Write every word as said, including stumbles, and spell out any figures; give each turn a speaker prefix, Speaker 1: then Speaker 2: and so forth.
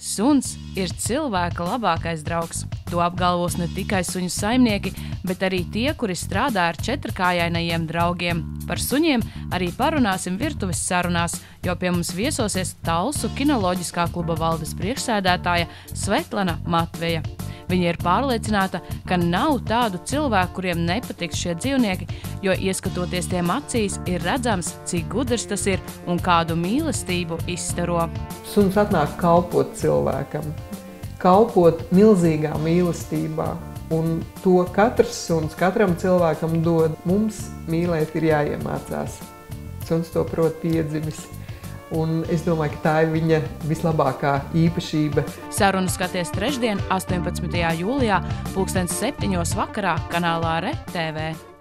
Speaker 1: Suns ir cilvēka labākais draugs. To apgalvos ne tikai suņu saimnieki, bet arī tie, kuri strādā ar četrkājainajiem draugiem. Par suņiem arī parunāsim virtuves sarunās, jo pie mums viesosies Talsu kinoloģiskā kluba valdes priekšsēdētāja Svetlana Matveja. Viņa ir pārliecināta, ka nav tādu cilvēku, kuriem nepatiks šie dzīvnieki, jo ieskatoties tiem acīs, ir redzams, cik gudrs tas ir un kādu mīlestību izstaro.
Speaker 2: Suns atnāk kalpot cilvēkam, kalpot milzīgā mīlestībā, un to katrs suns katram cilvēkam dod. Mums mīlēt ir jāiemācās. Suns to prot piedzimis. Un es domāju, ka tā ir viņa vislabākā īpašība.
Speaker 1: Sarunu skaties trešdien, astoņpadsmitajā jūlijā, pulkstens septiņos vakarā kanālā R E T V.